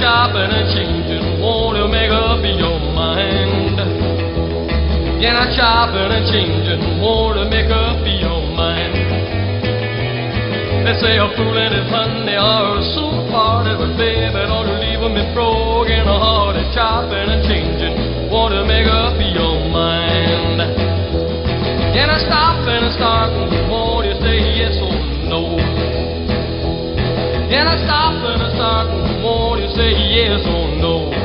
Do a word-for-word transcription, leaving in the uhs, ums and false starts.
chopping and changing, won't you make up your mind? Yeah, now chopping and changing, won't you make up your mind? They say a fool and his honey are soon parted, but baby, don't you leave me broken hearted. Chopping and changing, won't you make up your mind? Yeah, now stopping and starting, won't you say yes or no? Yeah, now stopping and starting, won't you say yes or no?